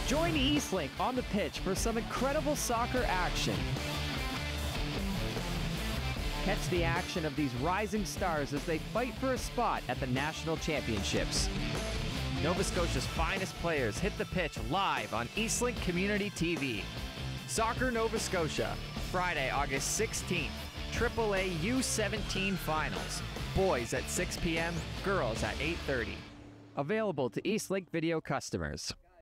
Join Eastlink on the pitch for some incredible soccer action. Catch the action of these rising stars as they fight for a spot at the National Championships. Nova Scotia's finest players hit the pitch live on Eastlink Community TV. Soccer Nova Scotia, Friday, August 16th. AAA U17 Finals. Boys at 6 p.m., girls at 8:30. Available to Eastlink Video customers.